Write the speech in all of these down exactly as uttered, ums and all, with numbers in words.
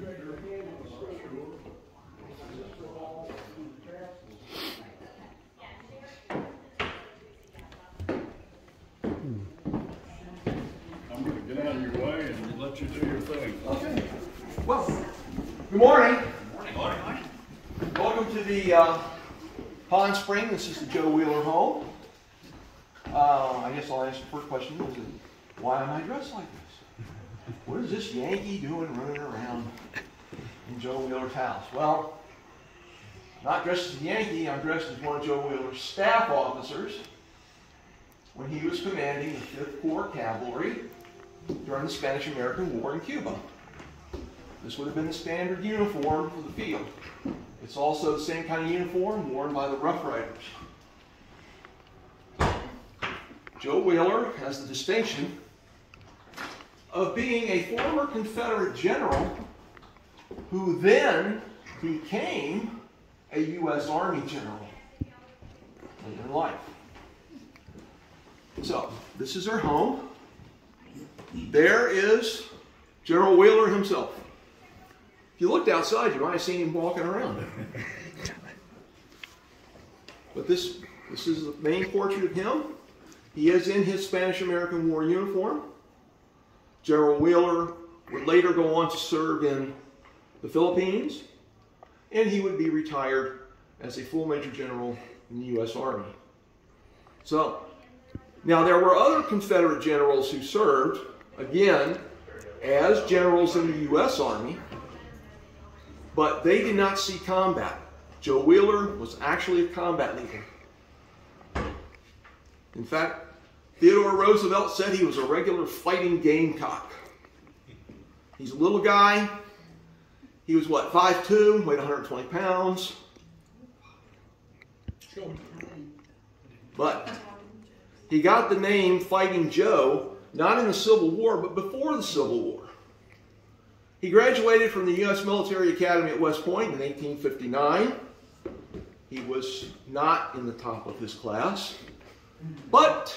I'm going to get out of your way and let you do your thing. Okay. Well, good morning. Good morning. Morning. Welcome to the uh, Pond Spring. This is the Joe Wheeler home. Uh, I guess I'll ask the first question. Is it, why am I dressed like this? What is this Yankee doing running around in Joe Wheeler's house? Well, not dressed as a Yankee. I'm dressed as one of Joe Wheeler's staff officers when he was commanding the fifth Corps Cavalry during the Spanish-American War in Cuba. This would have been the standard uniform for the field. It's also the same kind of uniform worn by the Rough Riders. Joe Wheeler has the distinction of being a former Confederate general who then became a U S Army general later in life. So, this is our home. There is General Wheeler himself. If you looked outside, you might have seen him walking around. But this, this is the main portrait of him. He is in his Spanish-American War uniform. General Wheeler would later go on to serve in the Philippines, and he would be retired as a full Major General in the U S Army. So, now there were other Confederate generals who served, again, as generals in the U S Army, but they did not see combat. Joe Wheeler was actually a combat leader. In fact, Theodore Roosevelt said he was a regular fighting gamecock. He's a little guy. He was, what, five two, weighed one hundred twenty pounds. But he got the name Fighting Joe not in the Civil War, but before the Civil War. He graduated from the U S Military Academy at West Point in eighteen fifty-nine. He was not in the top of his class, but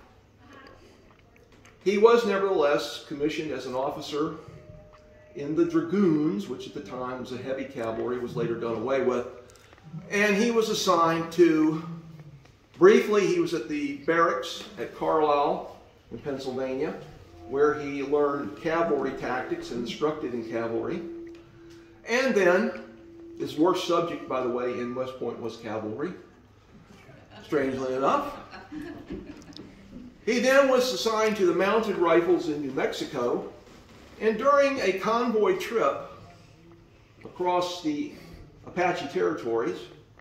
he was nevertheless commissioned as an officer in the Dragoons, which at the time was a heavy cavalry, was later done away with. And he was assigned to, briefly he was at the barracks at Carlisle in Pennsylvania, where he learned cavalry tactics and instructed in cavalry. And then, his worst subject, by the way, in West Point was cavalry, strangely enough. He then was assigned to the Mounted Rifles in New Mexico, and during a convoy trip across the Apache territories,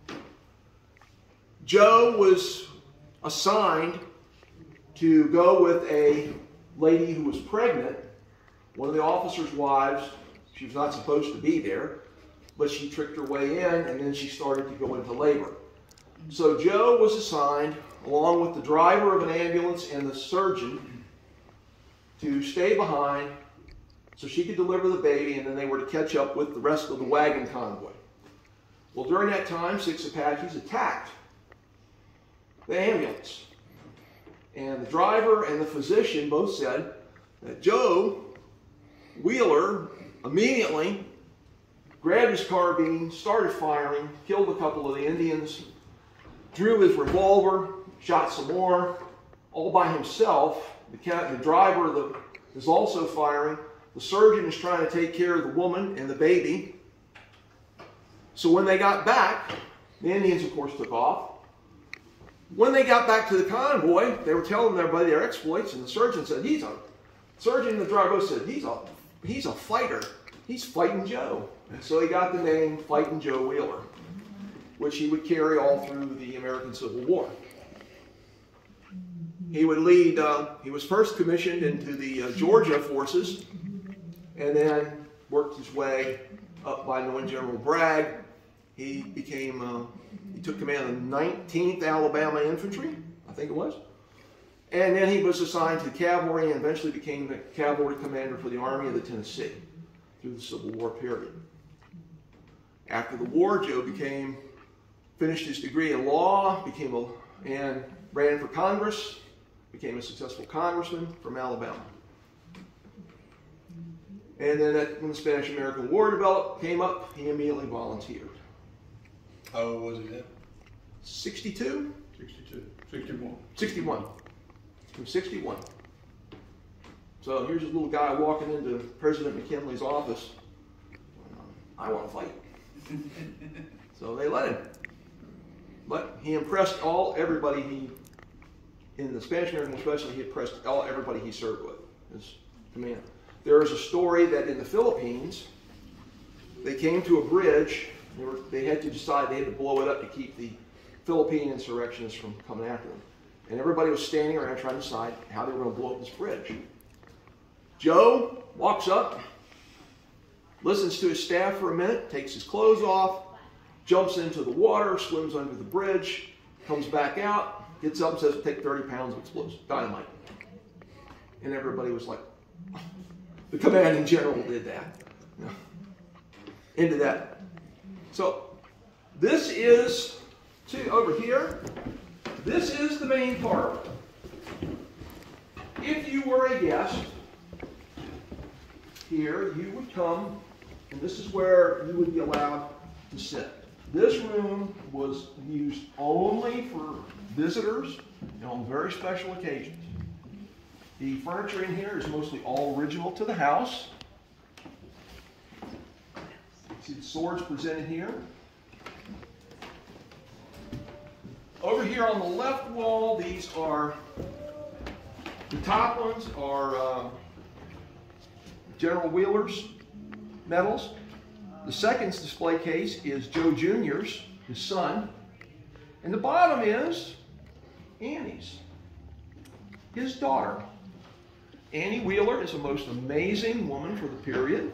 Joe was assigned to go with a lady who was pregnant, one of the officers' wives. She was not supposed to be there, but she tricked her way in, and then she started to go into labor. So Joe was assigned, along with the driver of an ambulance and the surgeon, to stay behind so she could deliver the baby, and then they were to catch up with the rest of the wagon convoy. Well, during that time, six Apaches attacked the ambulance. And the driver and the physician both said that Joe Wheeler immediately grabbed his carbine, started firing, killed a couple of the Indians, drew his revolver, shot some more, all by himself. The, cat, the driver the, is also firing. The surgeon is trying to take care of the woman and the baby. So when they got back, the Indians, of course, took off. When they got back to the convoy, they were telling everybody their exploits, and the surgeon said, he's a, surgeon and the driver said, he's a, he's a fighter. He's Fighting Joe. And so he got the name Fighting Joe Wheeler, which he would carry all through the American Civil War. He would lead, uh, he was first commissioned into the uh, Georgia forces, and then worked his way up by knowing General Bragg. He became, uh, he took command of the nineteenth Alabama Infantry, I think it was. And then he was assigned to cavalry and eventually became the cavalry commander for the Army of the Tennessee through the Civil War period. After the war, Joe became, finished his degree in law, became a, and ran for Congress, became a successful congressman from Alabama. And then that, when the Spanish-American War developed, came up, he immediately volunteered. How old was he then? sixty-two? Sixty-two, sixty-one. sixty-one. He was sixty-one. So here's this little guy walking into President McKinley's office. I want to fight. So they let him. But he impressed all, everybody he, in the Spanish-American especially, he impressed all, everybody he served with, his command. There is a story that in the Philippines, they came to a bridge. They, were, they had to decide they had to blow it up to keep the Philippine insurrectionists from coming after them. And everybody was standing around trying to decide how they were going to blow up this bridge. Joe walks up, listens to his staff for a minute, takes his clothes off, jumps into the water, swims under the bridge, comes back out, gets up and says, take thirty pounds of explosive dynamite. And everybody was like, the commanding general did that. Into that. So this is, see over here, this is the main part. If you were a guest, here you would come, and this is where you would be allowed to sit. This room was used only for visitors and on very special occasions. The furniture in here is mostly all original to the house. See the swords presented here. Over here on the left wall, these are, the top ones are uh, General Wheeler's medals. The second display case is Joe Junior's, his son. And the bottom is Annie's, his daughter. Annie Wheeler is a most amazing woman for the period.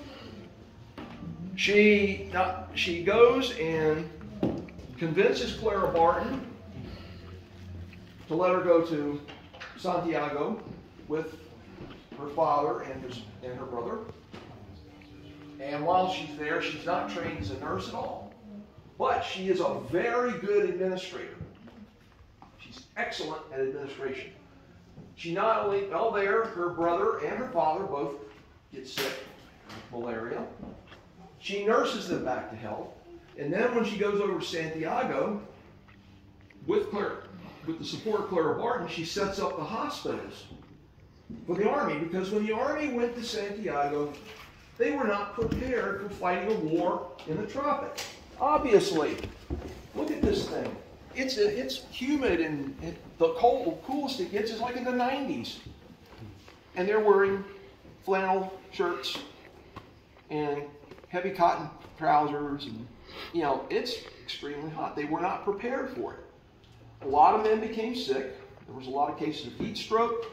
She, not, she goes and convinces Clara Barton to let her go to Santiago with her father and, his, and her brother. And while she's there, she's not trained as a nurse at all. But she is a very good administrator. She's excellent at administration. She not only, well there, her brother and her father both get sick with malaria. She nurses them back to health. And then when she goes over to Santiago, with, Claire, with the support of Clara Barton, she sets up the hospitals for the Army. Because when the Army went to Santiago, they were not prepared for fighting a war in the tropics. Obviously, look at this thing. It's, it's humid, and it, the cold, coolest it gets is like in the nineties. And they're wearing flannel shirts and heavy cotton trousers. And, you know, it's extremely hot. They were not prepared for it. A lot of men became sick. There was a lot of cases of heat stroke.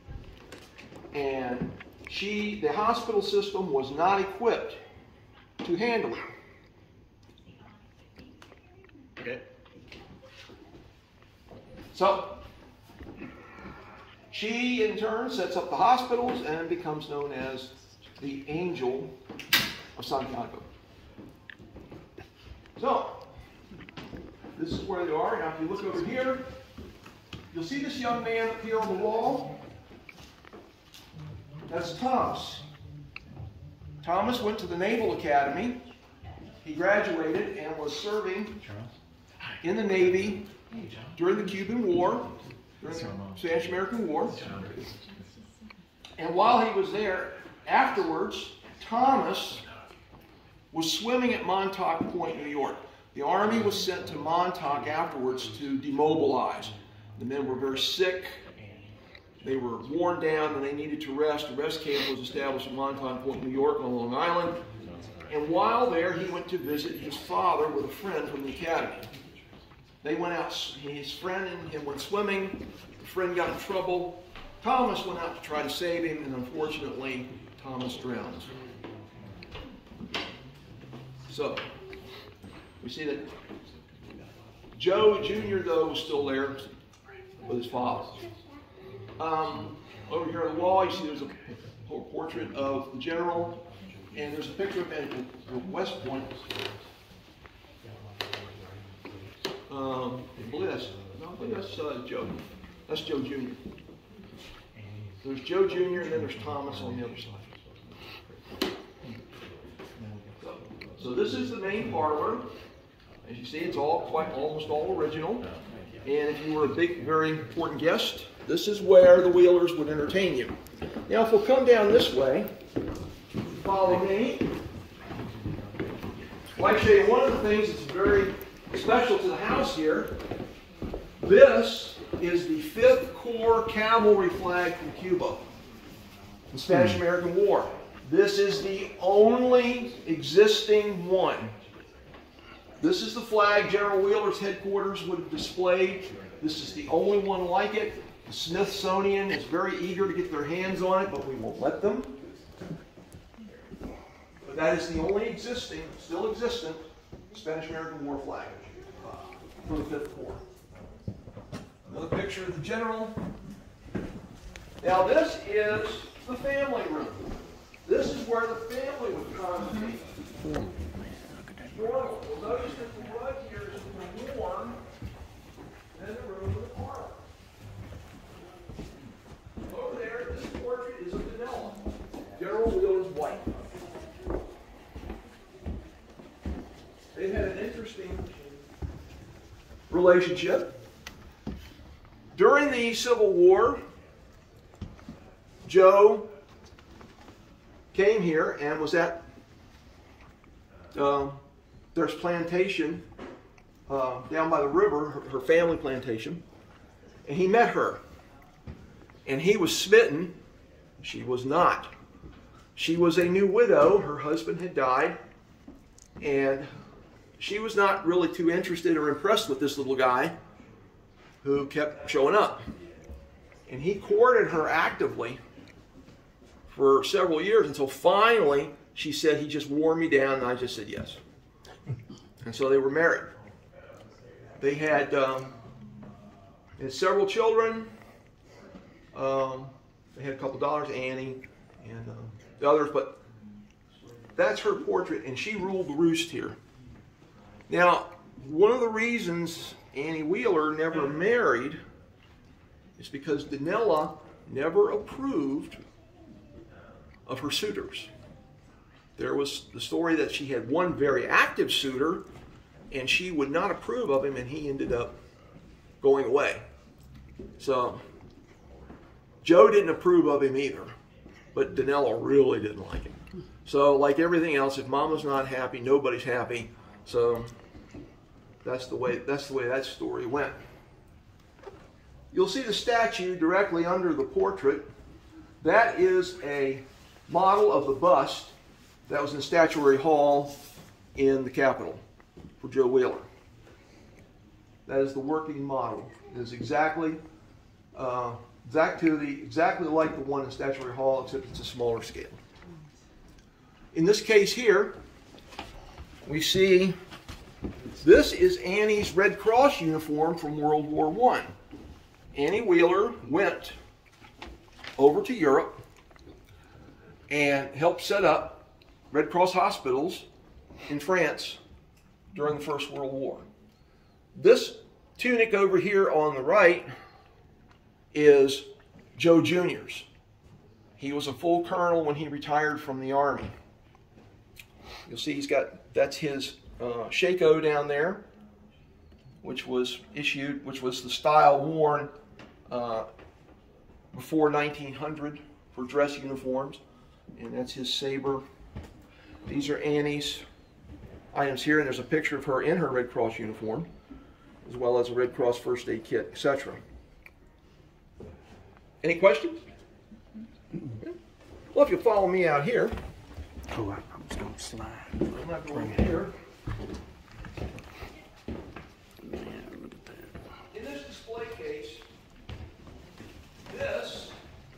And she, the hospital system was not equipped to handle it. Okay. So, she in turn sets up the hospitals and becomes known as the Angel of Santiago. So, this is where they are. Now, if you look over here, you'll see this young man up here on the wall. That's Thomas. Thomas went to the Naval Academy. He graduated and was serving in the Navy during the Cuban War, during the Spanish-American War. And while he was there, afterwards, Thomas was swimming at Montauk Point, New York. The Army was sent to Montauk afterwards to demobilize. The men were very sick. They were worn down and they needed to rest. A rest camp was established at Montauk Point, New York on Long Island. And while there, he went to visit his father with a friend from the academy. They went out, his friend and him went swimming. The friend got in trouble. Thomas went out to try to save him, and unfortunately, Thomas drowned. So, we see that Joe Junior, though, was still there with his father. Um, over here on the wall, you see there's a portrait of the general, and there's a picture of him at West Point. Um, I believe that's, no, I believe that's uh, Joe. That's Joe Junior There's Joe Junior and then there's Thomas on the other side. So this is the main parlor. As you see, it's all quite almost all original. And if you were a big, very important guest, this is where the Wheelers would entertain you. Now, if we'll come down this way, follow me. I'd like to show you one of the things that's very special to the house here. This is the fifth Corps Cavalry flag from Cuba, the Spanish-American War. This is the only existing one. This is the flag General Wheeler's headquarters would have displayed. This is the only one like it. The Smithsonian is very eager to get their hands on it, but we won't let them. But that is the only existing, still existent, Spanish-American War flag from the fifth Corps. Another picture of the general. Now this is the family room. This is where the family would congregate. You'll notice that the rug here is more warm than the room in the parlor. Over there, this portrait is of Danella, General Wheeler's wife. They had an interesting relationship. During the Civil War, Joe came here and was at uh, there's plantation uh, down by the river, her, her family plantation, and he met her. And he was smitten. She was not. She was a new widow. Her husband had died, and she was not really too interested or impressed with this little guy who kept showing up. And he courted her actively for several years until finally she said, he just wore me down, and I just said yes. And so they were married. They had, um, they had several children. Um, they had a couple dollars, Annie and um, the others, but that's her portrait, and she ruled the roost here. Now, one of the reasons Annie Wheeler never married is because Danella never approved of her suitors. There was the story that she had one very active suitor, and she would not approve of him, and he ended up going away. So Joe didn't approve of him either, but Danella really didn't like him. So like everything else, if Mama's not happy, nobody's happy. So that's the way that's the way that story went. You'll see the statue directly under the portrait. That is a model of the bust that was in Statuary Hall in the Capitol for Joe Wheeler. That is the working model. It is exactly uh, exact to the exactly like the one in Statuary Hall, except it's a smaller scale. In this case here, we see this is Annie's Red Cross uniform from World War One. Annie Wheeler went over to Europe and helped set up Red Cross hospitals in France during the First World War. This tunic over here on the right is Joe Junior's. He was a full colonel when he retired from the Army. You'll see he's got, that's his uh, shako down there, which was issued, which was the style worn uh, before nineteen hundred for dress uniforms. And that's his saber. These are Annie's items here, and there's a picture of her in her Red Cross uniform, as well as a Red Cross first aid kit, et cetera. Any questions? Well, if you follow me out here. Oh, I was going to slide. I'm not going here. Man, look at that. In this display case, this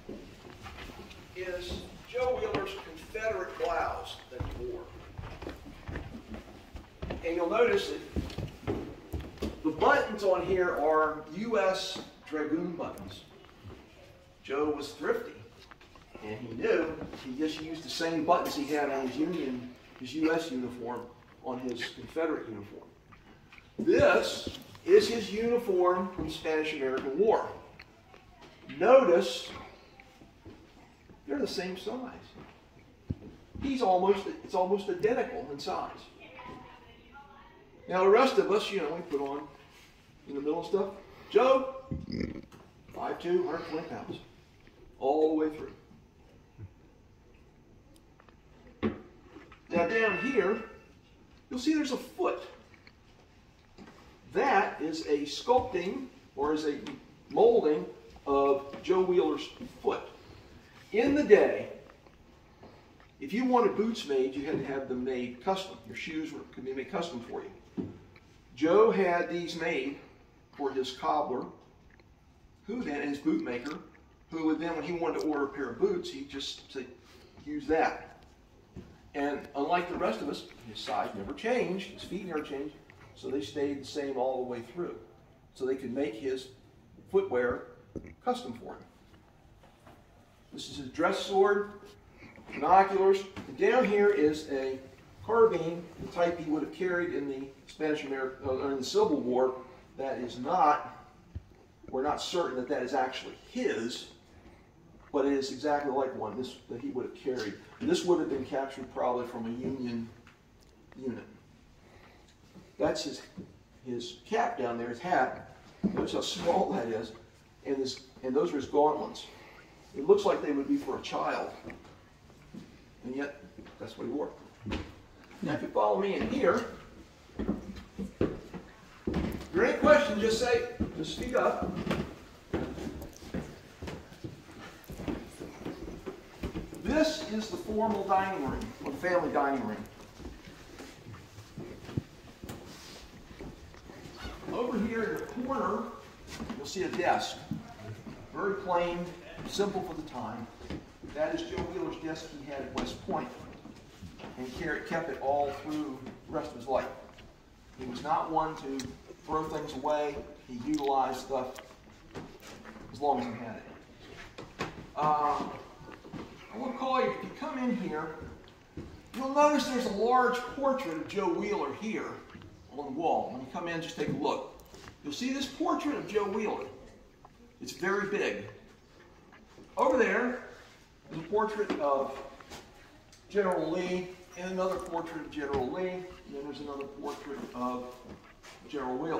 is Joe Wheeler's Confederate blouse that he wore. And you'll notice that the buttons on here are U S Dragoon buttons. Joe was thrifty, and he knew he just used the same buttons he had on his Union, his U S uniform, on his Confederate uniform. This is his uniform from the Spanish-American War. Notice they're the same size. He's almost, it's almost identical in size. Now the rest of us, you know, we put on in the middle and stuff. Joe, five two, one hundred twenty pounds, all the way through. Now down here, you'll see there's a foot. That is a sculpting, or is a molding of Joe Wheeler's foot. In the day, if you wanted boots made, you had to have them made custom. Your shoes were, could be made custom for you. Joe had these made for his cobbler, who then, and his boot maker, who would then, when he wanted to order a pair of boots, he'd just say, use that. And unlike the rest of us, his size never changed, his feet never changed, so they stayed the same all the way through. So they could make his footwear custom for him. This is his dress sword, binoculars, and down here is a carbine, the type he would have carried in the Spanish American, or in the Civil War. That is not, we're not certain that that is actually his, but it is exactly like one this, that he would have carried. And this would have been captured probably from a Union unit. That's his, his cap down there, his hat. Notice how small that is. And, his, and those are his gauntlets. It looks like they would be for a child. And yet, that's what he wore. Now, if you follow me in here, if there are any questions, just say, just speak up. This is the formal dining room, or the family dining room. Over here in the corner, you'll see a desk. Very plain, simple for the time. That is Joe Wheeler's desk he had at West Point, and he kept it all through the rest of his life. He was not one to throw things away. He utilized stuff as long as he had it. Um, I will call you, if you come in here, you'll notice there's a large portrait of Joe Wheeler here on the wall. When you come in, just take a look. You'll see this portrait of Joe Wheeler. It's very big. Over there is a portrait of General Lee, and another portrait of General Lee, and then there's another portrait of General Wheeler.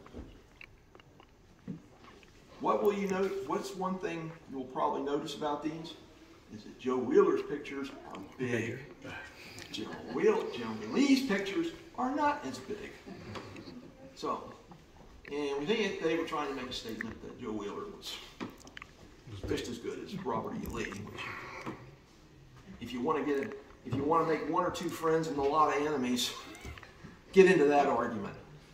What will you notice? What's one thing you will probably notice about these? Is that Joe Wheeler's pictures are big. General Wheeler, General Lee's pictures are not as big. So, and we think they were trying to make a statement that Joe Wheeler was just as good as Robert E. Lee. Which, if you want to get, if you want to make one or two friends and a lot of enemies, get into that argument.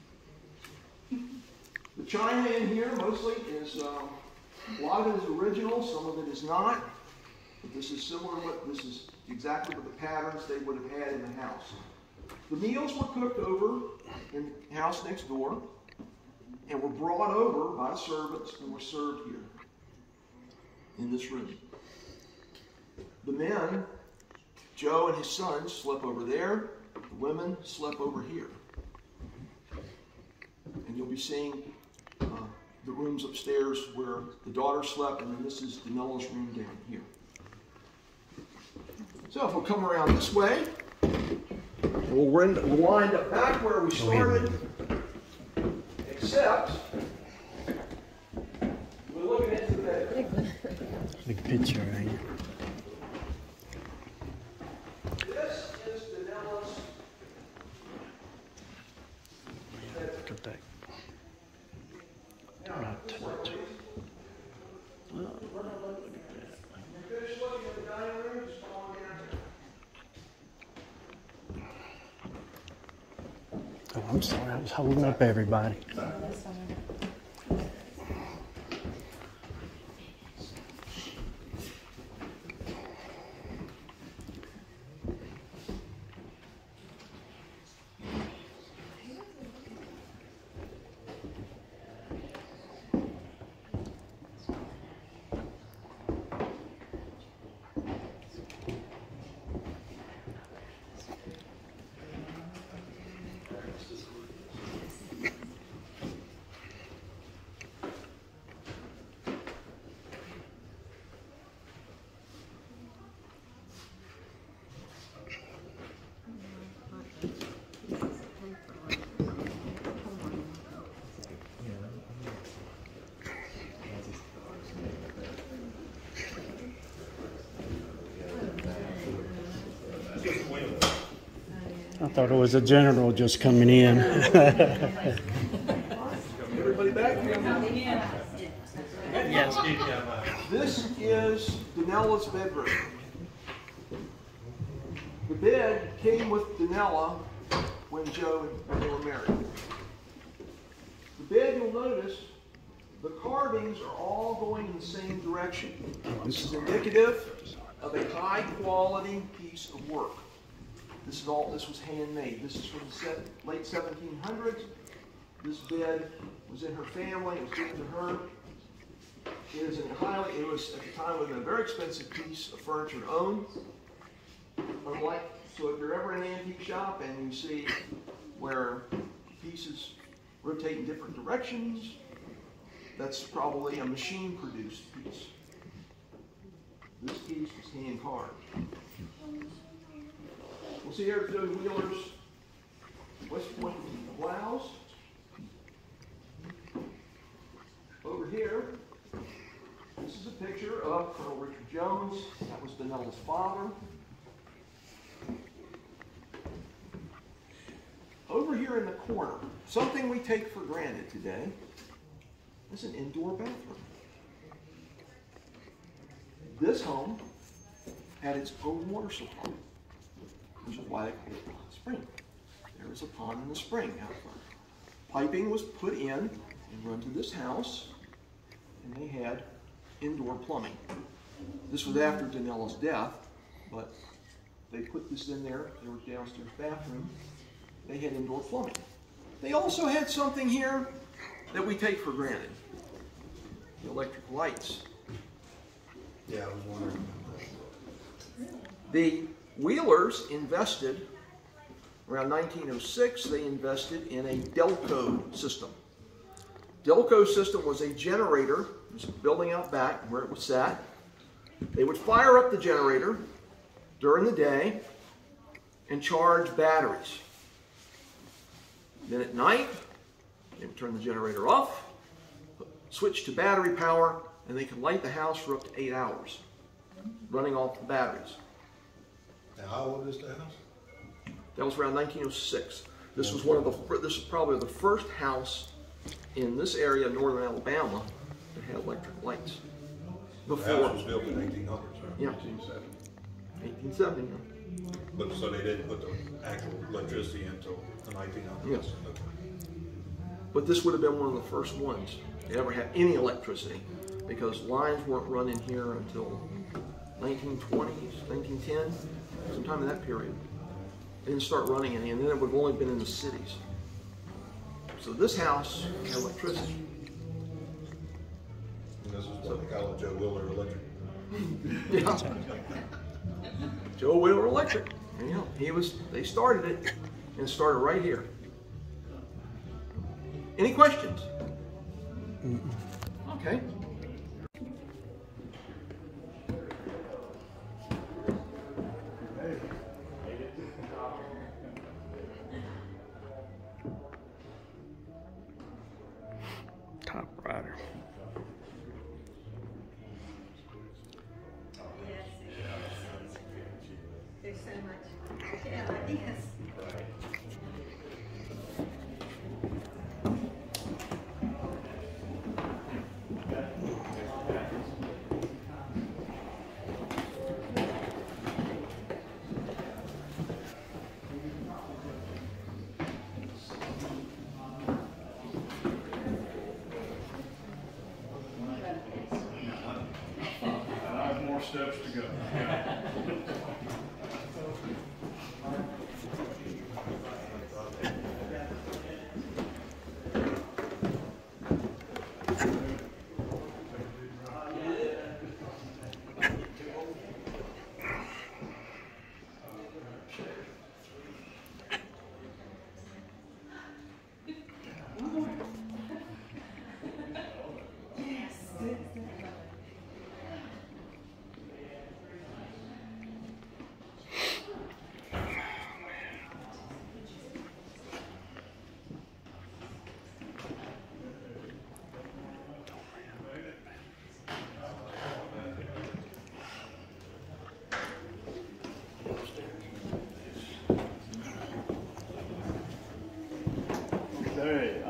The china in here mostly is um, a lot of it is original, some of it is not. But this is similar to what this is exactly what the patterns they would have had in the house. The meals were cooked over in the house next door and were brought over by servants and were served here in this room. The men, Joe and his sons, slept over there. The women slept over here. And you'll be seeing uh, the rooms upstairs where the daughter slept, and then this is Danella's room down here. So if we'll come around this way, and we'll wind up back where we started, except we're looking into the bedroom. Big picture right here. This is Danella's bedroom. Look at that. Now, Not this touch. way, please. Oh, look at When you finish looking at the dining room, just follow me down here. that. Oh, I'm sorry. I was holding up everybody. I thought it was a general just coming in. Everybody back here? Yes. This is Danella's bedroom. The bed came with Danella when Joe and they were married. The bed, you'll notice, the carvings are all going in the same direction. This is indicative of a high quality piece of work. This is all, this was handmade. This is from the set, late seventeen hundreds. This bed was in her family, it was given to her. It is a highly, it was at the time would have been a very expensive piece of furniture to own. Unlike, so if you're ever in an antique shop and you see where pieces rotate in different directions, that's probably a machine-produced piece. This piece was hand-carved. We'll see here Joe Wheeler's West Point blouse. Over here, this is a picture of Colonel Richard Jones. That was Danella's father. Over here in the corner, something we take for granted today, is an indoor bathroom. This home had its own water supply, which is why they call it a spring. There was a pond in the spring out front. Piping was put in and run to this house, and they had indoor plumbing. This was after Danella's death, but they put this in there. There was downstairs bathroom. They had indoor plumbing. They also had something here that we take for granted. The electric lights. Yeah, I was wondering. The Wheelers invested, around nineteen oh six, they invested in a Delco system. Delco system was a generator. It was a building out back where it was sat. They would fire up the generator during the day and charge batteries. Then at night, they would turn the generator off, switch to battery power, and they could light the house for up to eight hours, running off the batteries. Now, how old is the house? That was around nineteen oh six. This was one of the. This is probably the first house in this area of northern Alabama that had electric lights. Before. The house was built in eighteen hundreds, right? Yeah. eighteen seventy. eighteen seventy. But so they didn't put the actual electricity until the nineteen hundreds. Yes. Okay. But this would have been one of the first ones to ever have any electricity, because lines weren't run in here until nineteen twenties, nineteen ten, sometime in that period. They didn't start running any, and then it would have only been in the cities. So this house had electricity. And this is what they call it, Joe Wheeler Electric. Yeah. Joe Wheeler Electric. You know, he was. They started it, and it started right here. Any questions? Okay. Top rider. There's so much. Yeah, yes. I have more steps to go. Yeah.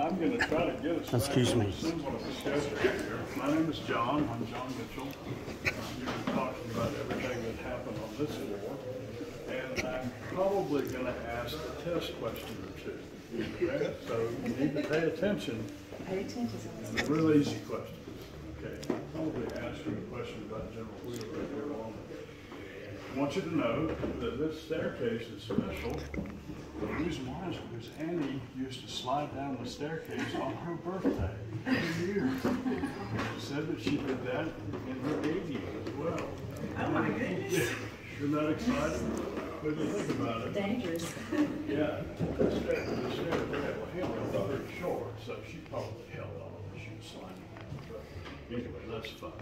I'm going to try to get us back Excuse on me. somewhat of a schedule here. My name is John. I'm John Mitchell. Uh, You've been talking about everything that happened on this floor. And I'm probably going to ask a test question or two. Okay? So you need to pay attention. Pay attention. And the real easy questions. Okay? I'll probably ask you a question about General Wheel right here on it. I want you to know that this staircase is special. The reason why is because Annie used to slide down the staircase on her birthday every year. She said that she did that in her eighties as well. Oh my goodness. Yeah. Isn't that exciting? What do you think about it? Dangerous. Yeah. The stair, the stair, the handrail was very short, so she probably held on when she was sliding. But anyway, that's fun.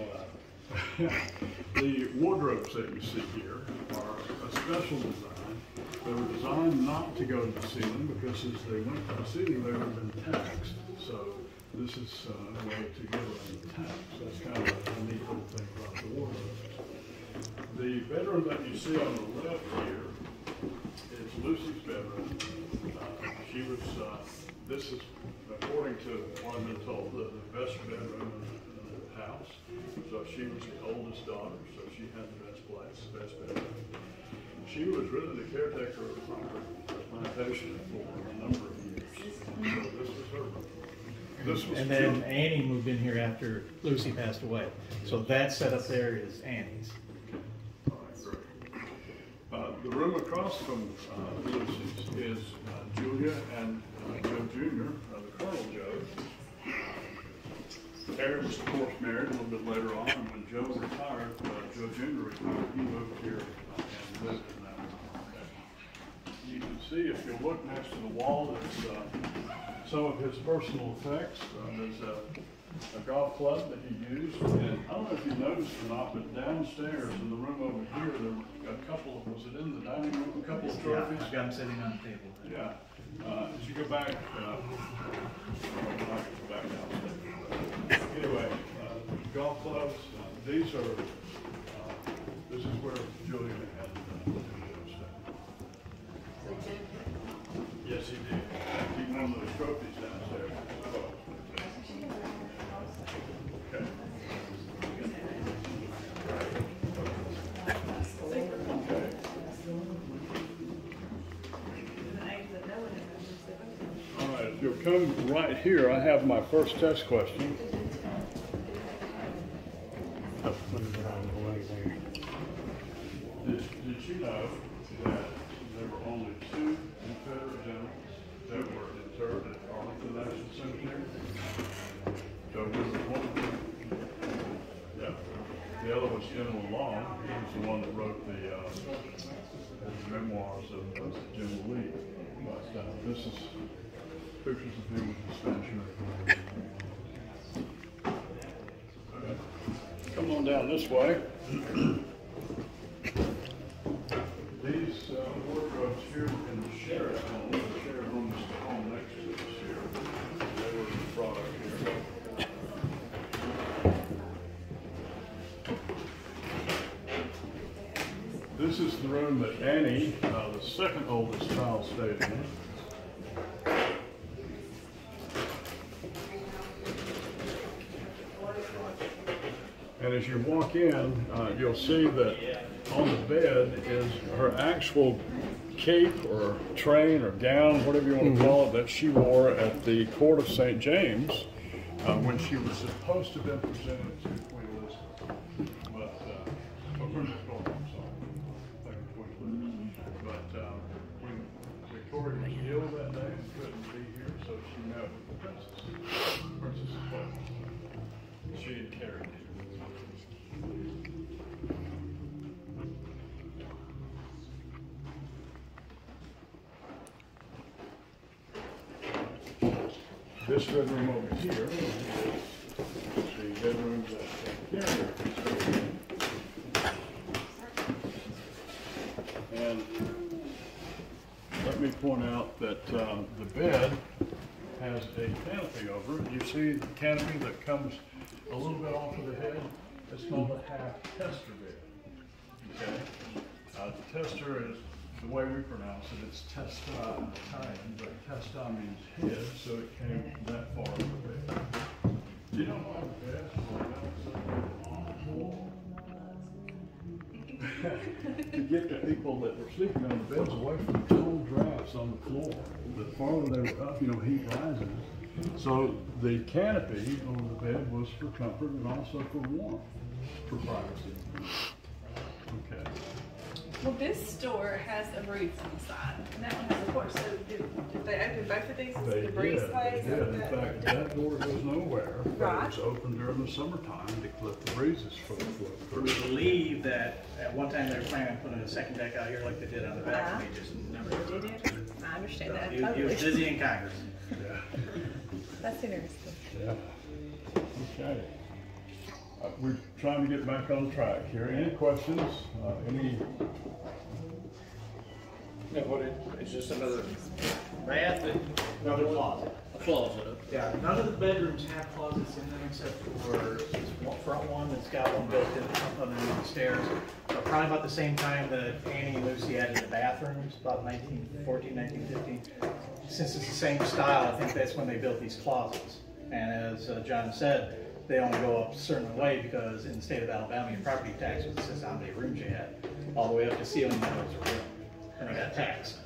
The wardrobes that you see here are a special design. They were designed not to go to the ceiling because as they went to the ceiling, they would have been taxed. So this is uh, a way to get around the tax. That's kind of a neat little thing about the wardrobes. The bedroom that you see on the left here is Lucy's bedroom. Uh, she was, uh, this is, according to what I've been told, the, the best bedroom in the, in the house. So she was the oldest daughter, so she had the best place, the best bedroom. She was really the caretaker of the plantation for a number of years. So this was her room. This was And then Annie moved in here after Lucy passed away. So that setup there is Annie's. All right, great. Uh, the room across from uh, Lucy's is uh, Julia and uh, Joe Junior, uh, the Colonel Joe. Harry was, of course, married a little bit later on, and when Joe retired, uh, Joe Junior retired, he moved here uh, and lived in that room. You can see, if you look next to the wall, there's uh, some of his personal effects. Uh, there's a, a golf club that he used, and I don't know if you noticed or not, but downstairs in the room over here, there were a couple of, was it in the dining room, a couple of Yeah, trophies? I've got them sitting on the table. Yeah. Uh, as you go back, uh, I can go back downstairs. Anyway, uh, golf clubs, uh, these are, uh, this is where Julia had uh, stayed. Yes, he did. Keep one of those trophies downstairs. Okay. All right, if you'll come right here, I have my first test question. Oh, let me get out of the way there. Did, did you know that there were only two Confederate generals that were interred at Arlington National Cemetery? So we were one of them. Yeah. The other was General Long. He was the one that wrote the, uh, the memoirs of, of General Lee. But uh, this is pictures of him with the Spanish American. Okay. Come on down this way. These uh, wardrobes here in the sheriff's home, the sheriff's room is the home next to the sheriff. They were brought up here. This is the room that Annie, uh, the second oldest child, stayed in. And as you walk in, uh, you'll see that on the bed is her actual cape or train or gown, whatever you want to mm-hmm. call it, that she wore at the court of Saint James uh, when she was supposed to have been presented to Queen Elizabeth. But, uh, oh, Queen Victoria, I'm sorry. Thank you, Queen Elizabeth. But uh, when Victoria was ill that day and couldn't be here, so she met with the princess, Princess of Wales. She had carried it. This bedroom over here is the bedroom that Carrier stayed in. And let me point out that um, the bed has a canopy over it. You see the canopy that comes a little bit off of the head? It's called a half tester bed. Okay? Uh, the tester is the way we pronounce it, it's testa in Italian, but testa means head, so it came that far of the bed. Do you know why the beds were on the floor? To get the people that were sleeping on the beds away from the cold drafts on the floor. The farther they were up, you know, heat rises. So the canopy on the bed was for comfort and also for warmth, for privacy. Okay. Well, this store has a roof on the side, and that one has a porch. So did, did they open both of these? They the breeze did, place? they did. In fact, that door goes nowhere. But Right. it's open during the summertime to let the breezes flow We through. believe that at one time they were planning on putting a second deck out here like they did on the back, and they just never Did did. it? I understand that He was- he was totally. busy in Congress. Yeah. That's interesting. Yeah. Okay. Uh, we're trying to get back on track here. Any questions? Uh, any? Yeah, what is, it's just another bath and Another closet. a closet. Yeah, none of the bedrooms have closets in them except for this one- front one that's got one built in up underneath the stairs. But probably about the same time that Annie and Lucy added the bathrooms, about nineteen fourteen, nineteen fifteen. Since it's the same style, I think that's when they built these closets. And as uh, John said, they only go up a certain way because in the state of Alabama, your property tax was says how many rooms you had, all the way up to ceiling windows or room, and they got taxed.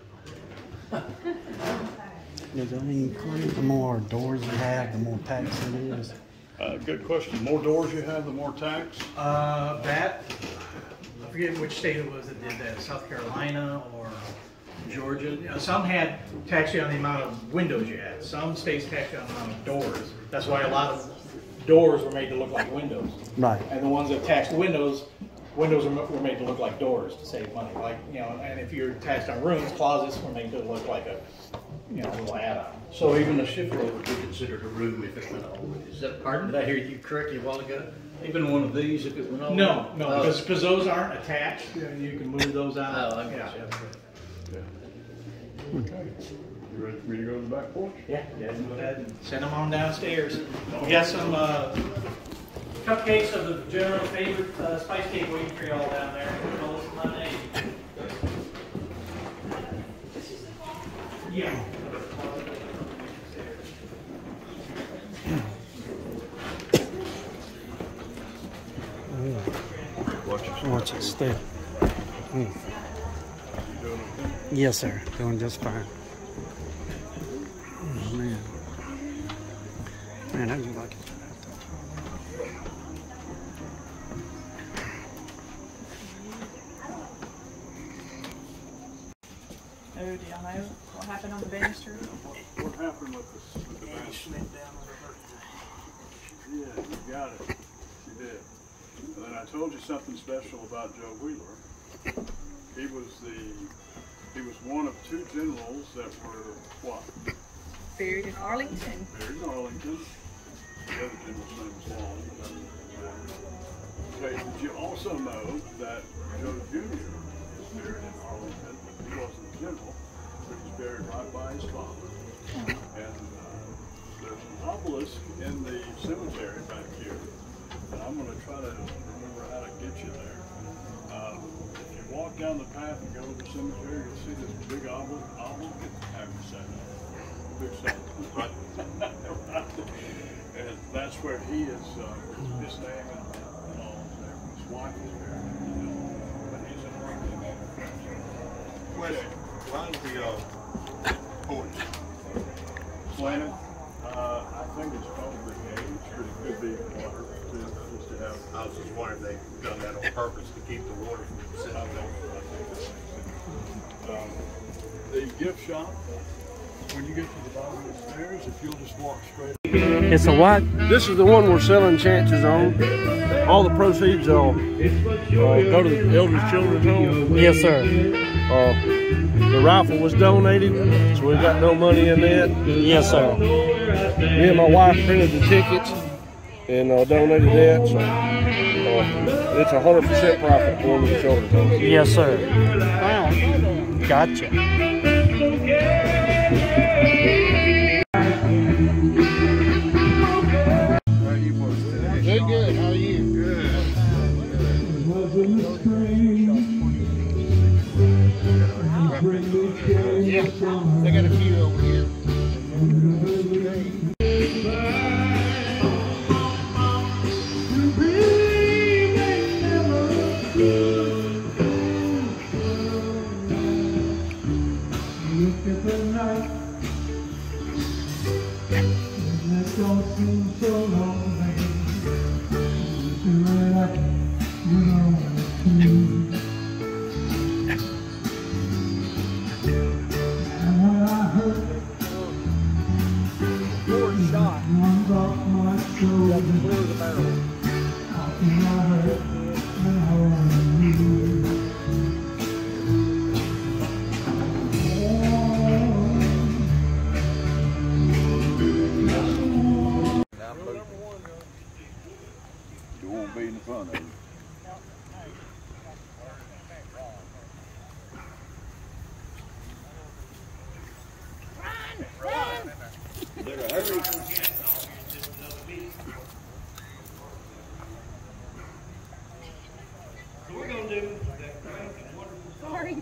Does that mean the more doors you have, the more tax it is? Uh, good question. The more doors you have, the more tax? Uh, that, I forget which state it was that did that, South Carolina or Georgia. You know, some had tax you on the amount of windows you had. Some states tax you on the amount of doors. That's why a lot of doors were made to look like windows. Right. And the ones that taxed windows, windows were were made to look like doors to save money. Like, you know, and if you're taxed on rooms, closets were made to look like a, you know, little add-on. So even a shift room would be considered a room if it went over. Is that, pardon, did I hear you correctly a while ago? Even one of these, if it went over? No, no, Oh. because, because those aren't attached. You know, you can move those out. Oh, I got Yeah. you. Yeah. Okay. You ready for me to go to the back porch? Yeah, yeah, go ahead and send them on downstairs. We got some uh, cupcakes of the general favorite uh, spice cake waiting for you all down there. Call us my name. Yeah. Watch it stay. Mm. Yes, sir. Doing just fine. Oh, man. Man, I do like it. Oh, do y'all know what happened on the banister? What happened with the, with the banister? Yeah, you got it. You did. And then I told you something special about Joe Wheeler. He was the, he was one of two generals that were, what? Buried in Arlington. Buried in Arlington. The other general's name was Long. Okay, did you also know that Joe Junior is buried in Arlington? He wasn't a general, but he's buried right by his father. And uh, there's an obelisk in the cemetery back here. And I'm going to try to remember how to get you there. Uh, if you walk down the path and go to the cemetery, you'll see this big obelisk. obelisk. Have you said that? Big stone. Right. And that's where he is, uh, his name and, and all there. His wife is buried. You know, but he's in Arlington. Question, why is the, uh, porch? Slanted? Uh, I think it's probably age, but it could be water too, just to have. I was just wondering if they done that on purpose to keep the water from I sitting don't know. there. I think that makes sense. Um, the gift shop, when you get to the bottom of the stairs, if you'll just walk straight. It's a what? This is the one we're selling chances on. All the proceeds will uh, go to the Elders Children's Home. Yes, sir. Uh, the rifle was donated, so we got no money in that. Yes, sir. Me and my wife printed the tickets and uh, donated that, so uh, it's a hundred percent profit for the Children's Home. Yes, sir. Wow. Gotcha. Good, good. How are you? Good. Yeah, they got a few over here. You won't be in the front of it. Better hurry. So we're gonna do that. Sorry.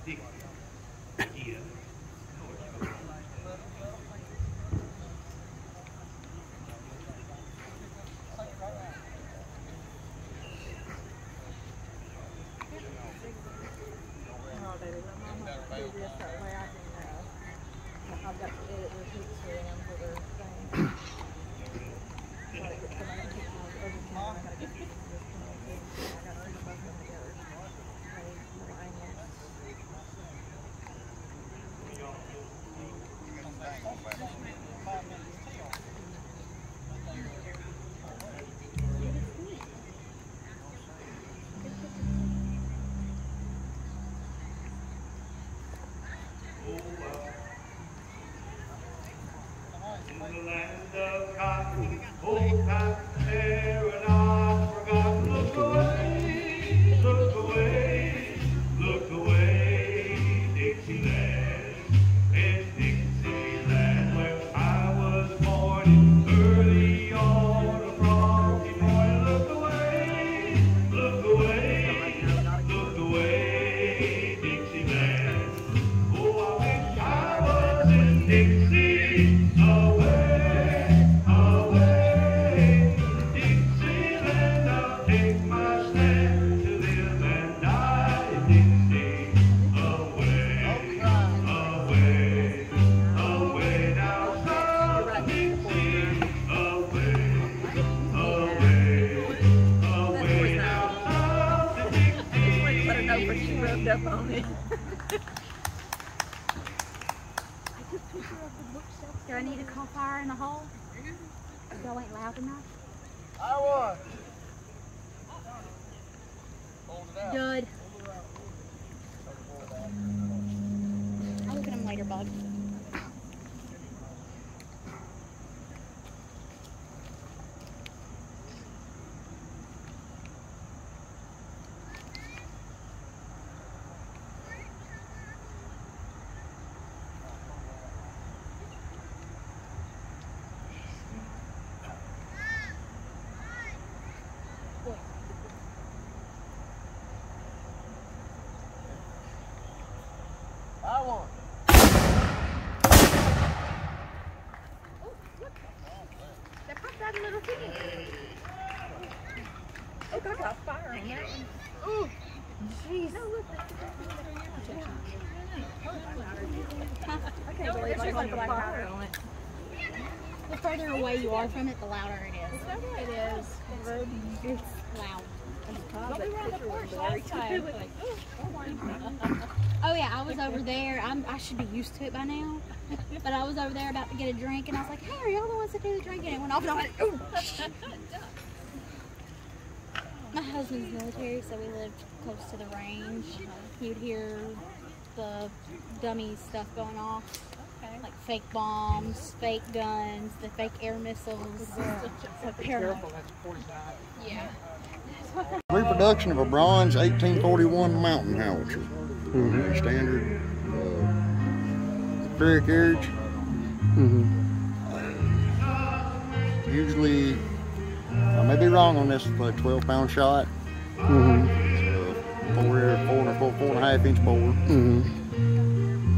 Up on it. Do I need to call fire in the hole? Y'all ain't loud enough. I won. Good. I'll look at him later, bud. I won. Oh, look. That popped out a little thing. Oh, got a fire on that one. Oh, jeez. No, look. I can't believe I got a fire on it. The further away you are from it, the louder it is. It is. It's loud. Oh yeah, I was over there. I'm, I should be used to it by now. But I was over there about to get a drink, and I was like, "Hey, are y'all the ones that do the drinking?" And it went off, and I went, "Ooh!" My husband's military, so we lived close to the range. You'd hear the dummy stuff going off, Okay. like fake bombs, fake guns, the fake air missiles. So careful. Yeah. Reproduction of a bronze eighteen forty-one mountain howitzer. Mm-hmm. Standard uh, prayer carriage. Mm-hmm. Uh, usually, I may be wrong on this, but twelve pound shot. Mm-hmm. Uh, four, four, and a, four, four and a half inch bore. Mm-hmm.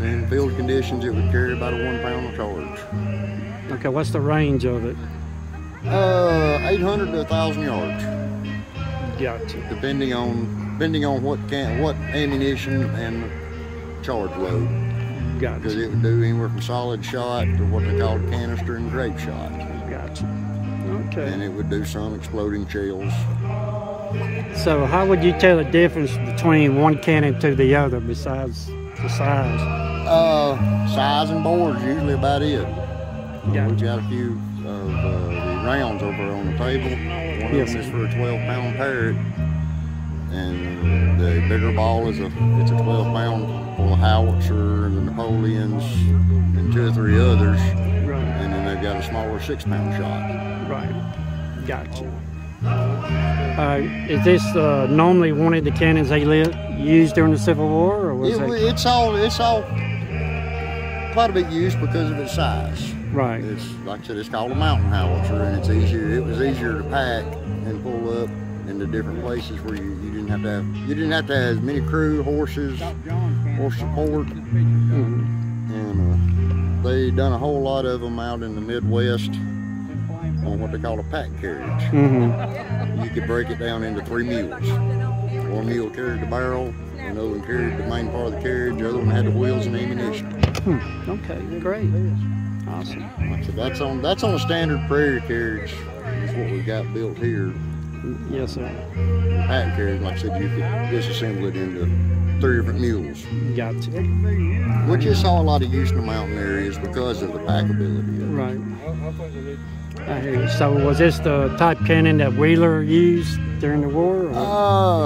in field conditions, it would carry about a one pound charge. Okay, what's the range of it? Uh, eight hundred to one thousand yards. Gotcha. Depending on depending on what can what ammunition and charge load. Gotcha. Because it would do anywhere from solid shot to what they call canister and grape shot. Gotcha. Okay. And it would do some exploding shells. So how would you tell the difference between one cannon to the other besides the size? Uh, size and bore's usually about it. Gotcha. We've got a few of uh, the rounds over on the table. One Yes, of them is sir. for a twelve pound parrot, and the bigger ball is a it's a twelve pound full of howitzer and the Napoleons and two or three others, Right. and then they've got a smaller six pound shot. Right. Gotcha. Uh, is this uh, normally one of the cannons they lit, used during the Civil War, or was It, it? it's all it's all quite a bit used because of its size. Right. It's like I said, it's called a mountain howitzer, and it's easier. It was easier to pack and pull up into different places where you, you didn't have to have you didn't have to have as many crew, horses, or support. Mm-hmm. And uh, they done a whole lot of them out in the Midwest on what they call a pack carriage. Mm-hmm. You could break it down into three mules. One mule carried the barrel, another one carried the main part of the carriage, the other one had the wheels and ammunition. Hmm. Okay, great. Awesome. Like I said, that's on that's on a standard prairie carriage. Is what we got built here. Yes, sir. The pack carriage, like I said, you could disassemble it into three different mules. Gotcha. Which you saw a lot of use in the mountain areas because of the packability of it. Right. I hear you. So was this the type cannon that Wheeler used during the war? Or? Uh,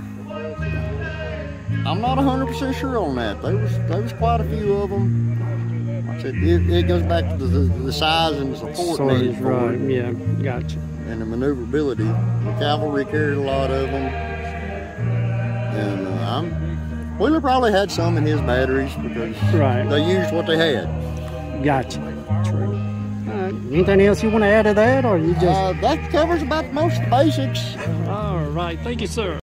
I'm not one hundred percent sure on that. There was there was quite a few of them. Like I said, it, it goes back to the, the size and the support Sort needed of, for right. it. Yeah, gotcha. And the maneuverability. The cavalry carried a lot of them. And uh, I'm, Wheeler probably had some in his batteries because Right. they used what they had. Gotcha. True. All right. Anything else you want to add to that, or you just? Uh, that covers about most of the basics. All right. Thank you, sir.